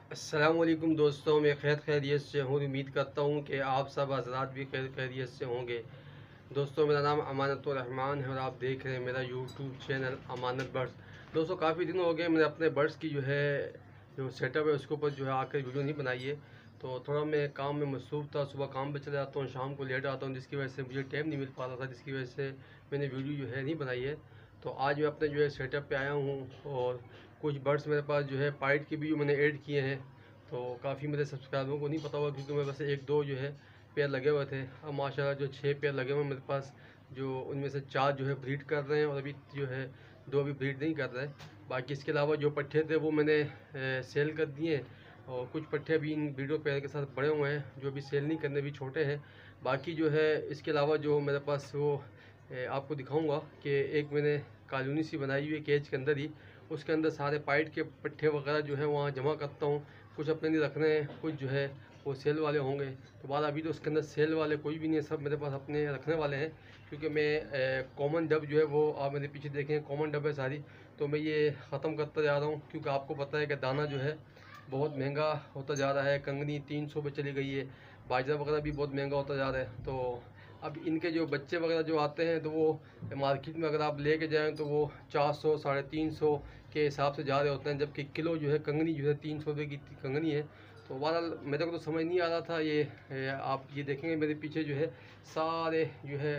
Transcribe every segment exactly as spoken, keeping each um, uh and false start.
अस्सलामुअलैकुम दोस्तों, मैं खैर खैरियत से हूँ। उम्मीद करता हूँ कि आप सब हज़रात भी खैर खैरियत से होंगे। दोस्तों, मेरा नाम अमानतुर रहमान है और आप देख रहे हैं मेरा यूट्यूब चैनल अमानत बर्ड्स। दोस्तों, काफ़ी दिन हो गए मैंने अपने बर्ड्स की जो है जो सेटअप है उसके ऊपर जो है आकर वीडियो नहीं बनाई है। तो थोड़ा मैं काम में मसरूफ़ था, सुबह काम पे चले जाता हूँ, शाम को लेट आता हूँ, जिसकी वजह से मुझे टाइम नहीं मिल पा रहा था, जिसकी वजह से मैंने वीडियो जो है नहीं बनाई है। तो आज मैं अपने जो है सेटअप पे आया हूँ और कुछ बर्ड्स मेरे पास जो है पाइट के भी मैंने ऐड किए हैं। तो काफ़ी मेरे सब्सक्राइबरों को नहीं पता होगा क्योंकि मेरे पास एक दो जो है पेयर लगे हुए थे। अब माशाल्लाह जो छः पेयर लगे हुए हैं मेरे पास, जो उनमें से चार जो है ब्रीड कर रहे हैं और अभी जो है दो अभी ब्रीड नहीं कर रहे। बाकी इसके अलावा जो पट्ठे थे वो मैंने ए, सेल कर दिए और कुछ पट्ठे अभी इन ब्रीडो पेयर के साथ बड़े हुए हैं जो अभी सेल नहीं करने, भी छोटे हैं। बाकी जो है इसके अलावा जो मेरे पास वो ए, आपको दिखाऊंगा कि एक मैंने कॉलोनी सी बनाई हुई है केज के अंदर ही, उसके अंदर सारे पाइट के पट्ठे वगैरह जो है वहाँ जमा करता हूँ। कुछ अपने लिए रखने हैं, कुछ जो है वो सेल वाले होंगे। तो बाद अभी तो उसके अंदर सेल वाले कोई भी नहीं है, सब मेरे पास अपने रखने वाले हैं क्योंकि मैं कॉमन डब जो है वो आप मेरे पीछे देखें कॉमन डब है सारी, तो मैं ये ख़त्म करता जा रहा हूँ क्योंकि आपको पता है कि दाना जो है बहुत महंगा होता जा रहा है। कंगनी तीन सौ पे चली गई है, बाजरा वगैरह भी बहुत महंगा होता जा रहा है। तो अब इनके जो बच्चे वगैरह जो आते हैं तो वो मार्केट में अगर आप लेके जाएं तो वो चार सौ साढ़े तीन सौ के हिसाब से जा रहे होते हैं, जबकि किलो जो है कंगनी जो है तीन सौ रुपये की कंगनी है। तो बहरहाल मेरे को तो समझ नहीं आ रहा था ये ए, आप ये देखेंगे मेरे पीछे जो है सारे जो है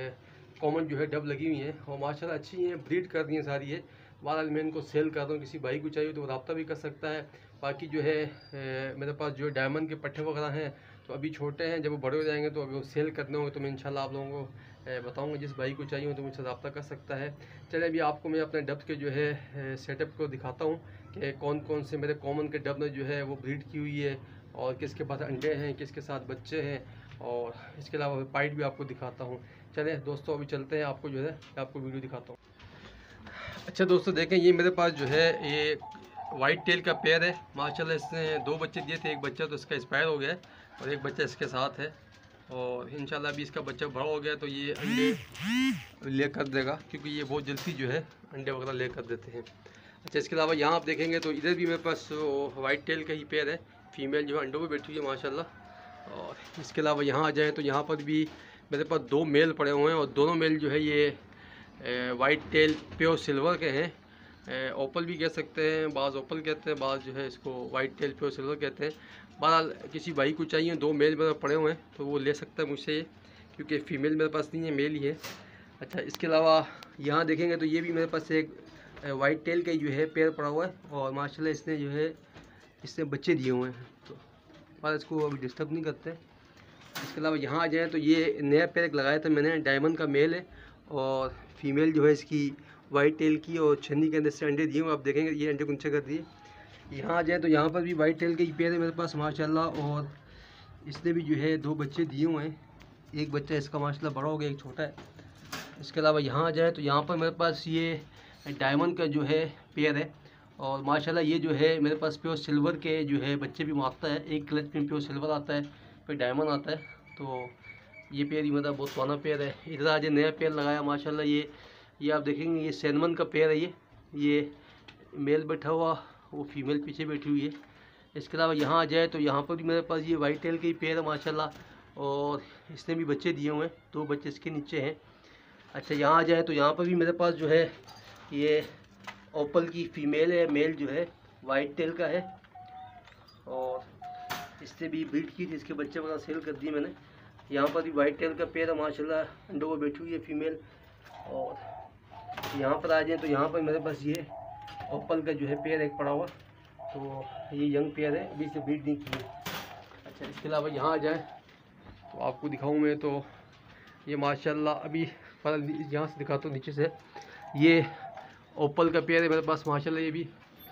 कॉमन जो है डब लगी हुई हैं और माशाल्लाह अच्छी हैं, ब्रीड कर रही हैं सारी है। बहरहाल मैं इनको सेल कर रहा हूँ, किसी भाई को चाहिए तो वो रब्ता भी कर सकता है। बाकी जो है ए, मेरे पास जो डायमंड के पट्टे वगैरह हैं तो अभी छोटे हैं, जब वो बड़े हो जाएंगे तो अभी वो सेल करने होंगे तो मैं इंशाल्लाह आप लोगों को बताऊंगा। जिस भाई को चाहिए हो तो मुझसे रब्ता कर सकता है। चलिए अभी आपको मैं अपने डब्स के जो है सेटअप को दिखाता हूँ कि कौन कौन से मेरे कॉमन के डब में जो है वो ब्रीड की हुई है और किसके पास अंडे हैं, किसके साथ बच्चे हैं, और इसके अलावा पाइट भी आपको दिखाता हूँ। चलिए दोस्तों अभी चलते हैं, आपको जो है आपको वीडियो दिखाता हूँ। अच्छा दोस्तों देखें, ये मेरे पास जो है ये वाइट टेल का पेयर है। माशाल्लाह इसने दो बच्चे दिए थे, एक बच्चा तो इसका एक्सपायर हो गया और एक बच्चा इसके साथ है और इंशाल्लाह अभी इसका बच्चा बड़ा हो गया तो ये अंडे ले कर देगा क्योंकि ये बहुत जल्दी जो है अंडे वगैरह ले कर देते हैं। अच्छा इसके अलावा यहाँ आप देखेंगे तो इधर भी मेरे पास वाइट टेल का ही पेयर है, फीमेल जो है अंडों में बैठी हुई है माशाल्लाह। और इसके अलावा यहाँ आ जाए तो यहाँ पर भी मेरे पास दो मेल पड़े हुए हैं और दोनों मेल जो है ये वाइट टेल प्योर सिल्वर के हैं। ओपल भी कह सकते हैं, बाज़ ओपल कहते हैं, बाज़ जो है इसको वाइट टेल प्योर सिल्वर कहते हैं। बहरहाल किसी भाई को चाहिए, दो मेल मेरे पड़े हुए हैं तो वो ले सकता है मुझसे, क्योंकि फ़ीमेल मेरे पास नहीं है, मेल ही है। अच्छा इसके अलावा यहाँ देखेंगे तो ये भी मेरे पास एक वाइट टेल का जो है पेयर पड़ा हुआ है और माशाल्लाह इसने जो है इसने बच्चे दिए हुए हैं, तो बस इसको अभी डिस्टर्ब नहीं करते। इसके अलावा यहाँ आ जाएँ तो ये नया पेयर एक लगाया था मैंने, डायमंड का मेल है और फीमेल जो है इसकी वाइट टेल की, और छन्नी के अंदर से अंडे दिए हुए आप देखेंगे, ये अंडे कुंचे कर दिए। यहाँ आ जाए तो यहाँ पर भी वाइट टेल के ही पेयर है मेरे पास माशाल्लाह, और इसने भी जो है दो बच्चे दिए हुए हैं, एक बच्चा इसका माशाल्लाह बड़ा हो गया, एक छोटा है। इसके अलावा यहाँ आ जाए तो यहाँ पर मेरे पास ये डायमंड का जो है पेयर है और माशाल्लाह ये जो है मेरे पास प्योर सिल्वर के जो है बच्चे भी मारता है। एक क्लच में प्योर सिल्वर आता है, फिर डायमंड आता है, तो ये पेयर ही मतलब बहुत पुराना पेयर है। इधर आज नया पेयर लगाया माशाल्लाह, ये ये आप देखेंगे ये सैनमन का पेयर है। ये ये मेल बैठा हुआ, वो फीमेल पीछे बैठी हुई है। इसके अलावा यहाँ आ जाए तो यहाँ पर भी मेरे पास ये वाइट टेल के ही पेयर है माशाल्लाह, और इसने भी बच्चे दिए हुए हैं, दो बच्चे इसके नीचे हैं। अच्छा यहाँ आ जाए तो यहाँ पर भी मेरे पास जो है ये ओपल की फ़ीमेल है, मेल जो है वाइट टेल का है और इससे भी ब्रीड की थी, इसके बच्चे वगैरह सेल कर दिए मैंने। यहाँ पर भी वाइट टेल का पेयर है माशाल्लाह, अंडों को बैठी हुई है फीमेल। और यहाँ पर आ जाए तो यहाँ पर मेरे पास ये ओपल का जो है पेयर एक पड़ा हुआ, तो ये यंग पेयर है, अभी से ब्रीड नहीं की है। अच्छा इसके अलावा यहाँ आ जाए तो आपको दिखाऊँ मैं, तो ये माशाल्लाह अभी यहाँ से दिखाता हूँ नीचे से, ये ओपल का पेयर है मेरे पास माशाल्लाह, ये भी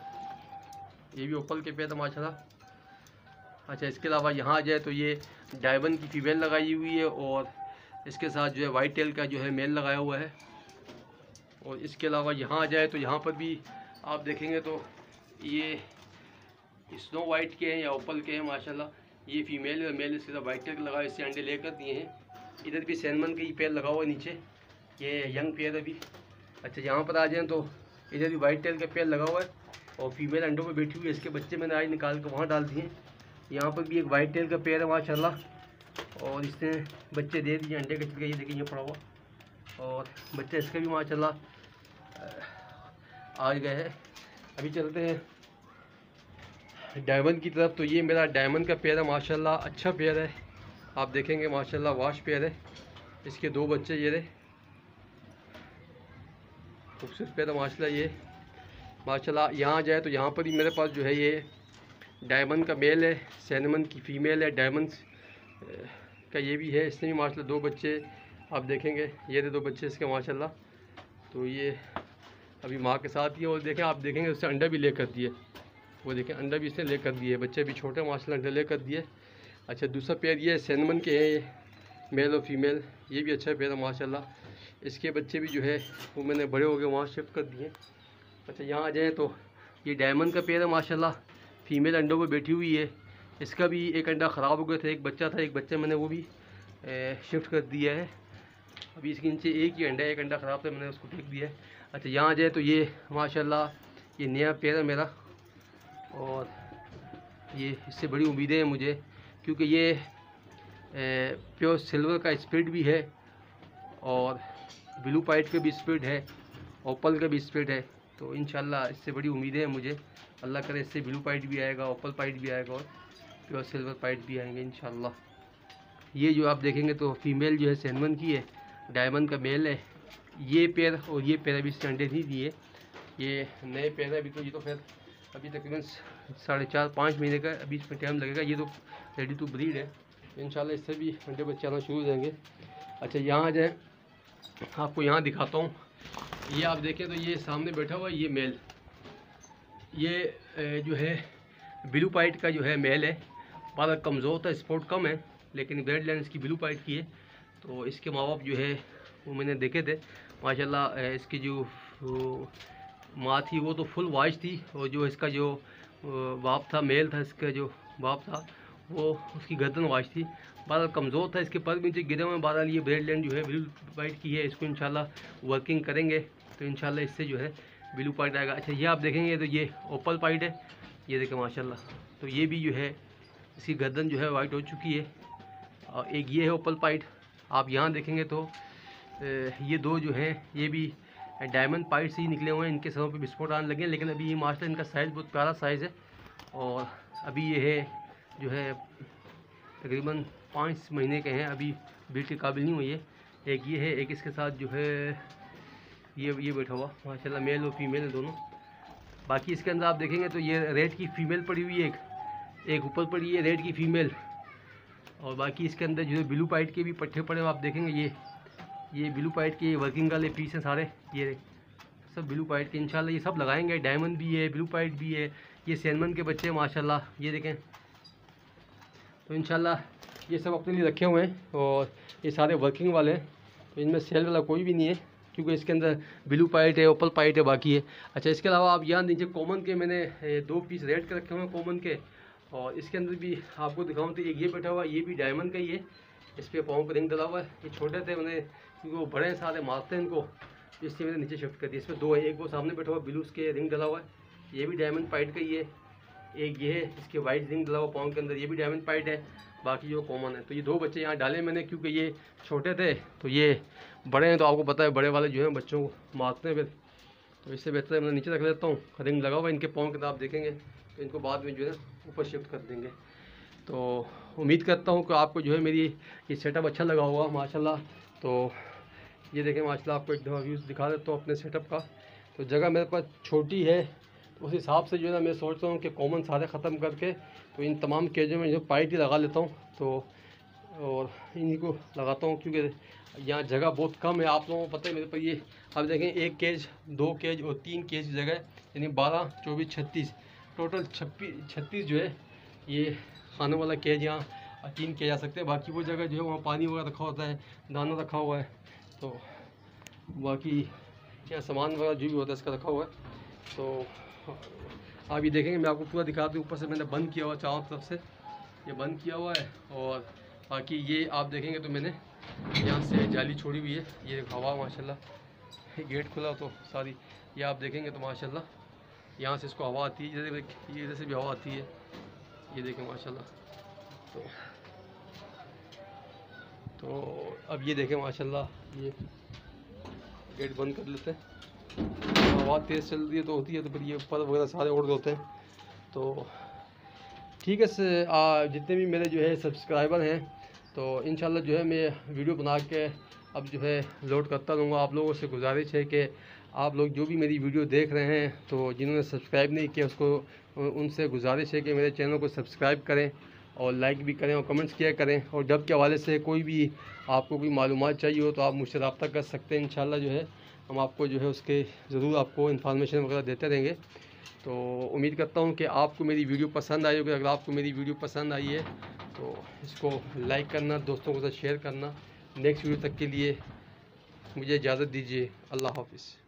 ये भी ओपल के पेयर है माशाल्लाह। अच्छा इसके अलावा यहाँ आ जाए तो ये डायमंड की फीमेल लगाई हुई है और इसके साथ जो है वाइट टेल का जो है मेल लगाया हुआ है। और इसके अलावा यहाँ आ जाए तो यहाँ पर भी आप देखेंगे तो ये स्नो वाइट के हैं या ओपल के हैं माशाल्लाह, ये फीमेल है, मेल इसके साथ वाइट टेल लगाया, इससे अंडे लेकर दिए हैं। इधर भी सैनमन का ही पेयर लगा हुआ है नीचे, ये यंग पेयर है अभी। अच्छा यहाँ पर आ जाएँ तो इधर भी वाइट टेल का पेयर लगा हुआ है और फीमेल अंडों पे बैठी हुई है। इसके बच्चे मैंने आज निकाल के वहाँ डाल दिए। यहाँ पर भी एक वाइट टेल का पेयर है माशाल्लाह, और इसने बच्चे दे दिए अंडे के छिलके, ये देखिए ये पड़ा हुआ, और बच्चे इसके भी माशाल्लाह आ गए हैं। अभी चलते हैं डायमंड की तरफ। तो ये मेरा डायमंड का पेयर है माशाल्लाह, अच्छा पेयर है, आप देखेंगे माशाल्लाह वाश पेयर है। इसके दो बच्चे ये रहे, खूबसूरत पेयर है माशाल्लाह ये माशाल्लाह। यहाँ जाए तो यहाँ पर ही मेरे पास जो है ये डायमंड का मेल है, सैनमन की फ़ीमेल है, डायमंड का ये भी है, इसने भी माशाल्लाह दो बच्चे आप देखेंगे, ये थे दो बच्चे इसके माशाल्लाह। तो ये अभी माँ के साथ ही है, और देखें आप देखेंगे उससे अंडा भी ले कर दिए, वो देखें अंडा भी इसने ले कर दिए, बच्चे भी छोटे माशाल्लाह अंडा ले कर दिए। अच्छा दूसरा पेयर ये सैनमन के हैं, ये मेल और फीमेल, ये भी अच्छा पेयर है माशाल्लाह। इसके बच्चे भी जो है वो मैंने बड़े हो गए वहाँ शिफ्ट कर दिए। अच्छा यहाँ आ जाएँ तो ये डायमंड का पेयर है माशाल्लाह, फीमेल अंडों पर बैठी हुई है। इसका भी एक अंडा ख़राब हो गया था, एक बच्चा था, एक बच्चे मैंने वो भी शिफ्ट कर दिया है। अभी इसके नीचे एक ही अंडा, एक अंडा ख़राब था, मैंने उसको फेंक दिया है। अच्छा यहाँ आ जाए तो ये माशाल्लाह ये नया पेयर है मेरा, और ये इससे बड़ी उम्मीदें हैं मुझे, क्योंकि ये प्योर सिल्वर का स्प्लिट भी है, और ब्लू पाइट का भी स्प्लिट है, ओपल का भी स्प्लिट है। तो इंशाल्लाह इससे बड़ी उम्मीदें हैं मुझे, अल्लाह करे इससे ब्लू पाइट भी आएगा, ओपल पाइट भी आएगा, और प्योर सिल्वर पाइट भी आएंगे इंशाल्लाह। ये जो आप देखेंगे तो फीमेल जो है सैनमन की है, डायमंड का मेल है। ये पेयर और ये पेयर अभी इसके अंडे नहीं दिए, ये नए पेयर है अभी। तो ये तो फिर अभी तकरीबन साढ़े चार पाँच महीने का अभी इसमें टाइम लगेगा, ये तो रेडी टू ब्रीड है, इंशाल्लाह इससे भी अंडे बच्चे आना शुरू हो जाएंगे। अच्छा यहाँ आ जाए आपको यहाँ दिखाता हूँ, ये आप देखें तो ये सामने बैठा हुआ ये मेल, ये जो है ब्लू पाइट का जो है मेल है, बाला कमज़ोर था, स्पोर्ट कम है, लेकिन ब्रेड लाइन इसकी ब्लू पाइट की है। तो इसके माँ बाप जो है वो मैंने देखे थे माशाल्लाह, इसकी जो माँ थी वो तो फुल वाइज थी, और जो इसका जो बाप था मेल था, इसका जो बाप था वो उसकी गर्दन वाइज थी, बहरहाल कमज़ोर था, इसके पर भी नीचे गिरे हुए हैं। बहरहाल ये ब्रेड लाइन जो है ब्लू पाइट की है, इसको इंशाल्लाह वर्किंग करेंगे तो इंशाल्लाह इससे जो है ब्लू पाइट आएगा। अच्छा ये आप देखेंगे तो ये ओपल पाइट है, ये देखें माशाल्लाह, तो ये भी जो है इसकी गर्दन जो है वाइट हो चुकी है, और एक ये है ओपल पाइट। आप यहाँ देखेंगे तो ये दो जो हैं ये भी डायमंड पाइट से ही निकले हुए हैं, इनके सरों पे विस्फोट आने लगे हैं, लेकिन अभी ये माशाल्लाह इनका साइज़ बहुत प्यारा साइज़ है, और अभी ये है जो है तकरीबन पाँच महीने के हैं, अभी ब्रीड के काबिल नहीं हुई है। एक ये है, एक इसके साथ जो है ये ये बैठा हुआ माशाल्लाह, मेल और फीमेल है दोनों। बाकी इसके अंदर आप देखेंगे तो ये रेड की फ़ीमेल पड़ी हुई है, एक एक ऊपर पड़ी है रेड की फ़ीमेल, और बाकी इसके अंदर जो है ब्लू पाइट के भी पट्टे पड़े हुए आप देखेंगे। ये ये ब्लू पाइट के वर्किंग वाले पीस हैं सारे, ये सब ब्लू पाइट के, इंशाल्लाह ये सब लगाएंगे। डायमंड भी है, ब्लू पाइट भी है, ये सैनमन के बच्चे माशाल्लाह, ये देखें। तो इंशाल्लाह ये सब अपने लिए रखे हुए हैं, और ये सारे वर्किंग वाले हैं, तो इनमें सेल वाला कोई भी नहीं है, क्योंकि इसके अंदर ब्लू पाइट है, ओपल पाइट है, बाकी है। अच्छा इसके अलावा आप यहाँ नीचे कॉमन के मैंने दो पीस रेड के रखे हुए हैं कॉमन के, और इसके अंदर भी आपको दिखाऊँ तो एक ये बैठा हुआ, ये भी डायमंड का ही है, इस पर पाँव पर रिंग डला हुआ है। ये छोटे थे मैंने, क्योंकि वो बड़े सारे मारते हैं इनको, इसलिए मैंने नीचे शिफ्ट कर दिया। इसमें दो है, एक वो सामने बैठा हुआ ब्लू के रिंग डला हुआ है, ये भी डायमंड पाइट का ही है। एक ये है इसके वाइट रिंग डला हुआ पाँव के अंदर, ये भी डायमंड पाइट है, बाकी जो कॉमन है। तो ये दो बच्चे यहाँ डाले मैंने, क्योंकि ये छोटे थे, तो ये बड़े हैं तो आपको पता है बड़े वाले जो हैं बच्चों को मारते हैं फिर, तो इससे बेहतर है मैं नीचे रख लेता हूँ। रिंग लगा हुआ इनके पाँव के, आप देखेंगे तो इनको बाद में जो है ऊपर शिफ्ट कर देंगे। तो उम्मीद करता हूँ कि आपको जो है मेरी ये सेटअप अच्छा लगा होगा माशाल्लाह। तो ये देखें माशाल्लाह, आपको एक दफ़ा व्यूज़ दिखा देता हूँ अपने सेटअप का। तो जगह मेरे पास छोटी है, तो उस हिसाब से जो है ना मैं सोचता हूँ कि कॉमन सारे ख़त्म करके तो इन तमाम केजों में जो पाइट ही लगा लेता हूँ, तो और इन्हीं को लगाता हूँ, क्योंकि यहाँ जगह बहुत कम है। आप लोगों को पता है मेरे पर ये आप देखें एक केज, दो केज और तीन केज की जगह, यानी बारह चौबीस छत्तीस टोटल छब्बीस छत्तीस जो है ये खाने वाला केज यहाँ तीन केज आ सकते हैं। बाकी वो जगह जो है वहाँ पानी वगैरह रखा होता है, दाना रखा हुआ है, तो बाकी यहाँ सामान वगैरह जो भी होता है इसका रखा हुआ है। तो आप ये देखेंगे, मैं आपको पूरा दिखा दूँ। ऊपर से मैंने बंद किया हुआ चारों तरफ से, ये बंद किया हुआ है, और बाकी ये आप देखेंगे तो मैंने यहाँ से जाली छोड़ी हुई है, ये हवा माशाल्लाह, गेट खुला तो सारी ये आप देखेंगे तो माशाल्लाह यहाँ से इसको हवा आती है, इधर इधर से भी हवा आती है। ये देखें माशाल्लाह। तो तो अब ये देखें माशाल्लाह, ये गेट बंद कर लेते हैं। हवा तेज़ चल रही है तो होती है, तो फिर ये ऊपर वगैरह सारे उड़ होते हैं। तो ठीक है, से आ, जितने भी मेरे जो है सब्सक्राइबर हैं, तो इंशाल्लाह जो है मैं वीडियो बना के अब जो है लोड करता रहूँगा। आप लोगों से गुजारिश है कि आप लोग जो भी मेरी वीडियो देख रहे हैं, तो जिन्होंने सब्सक्राइब नहीं किया उसको उनसे गुजारिश है कि मेरे चैनल को सब्सक्राइब करें और लाइक भी करें और कमेंट्स किया करें। और जब के हवाले से कोई भी आपको कोई मालूमात चाहिए हो तो आप मुझसे रब्ता कर सकते हैं। इंशाल्लाह जो है हम आपको जो है उसके ज़रूर आपको इन्फॉर्मेशन वगैरह देते रहेंगे। तो उम्मीद करता हूँ कि आपको मेरी वीडियो पसंद आई होगी। अगर आपको मेरी वीडियो पसंद आई है तो इसको लाइक करना, दोस्तों के साथ शेयर करना। नेक्स्ट वीडियो तक के लिए मुझे इजाज़त दीजिए। अल्लाह हाफ़िज़।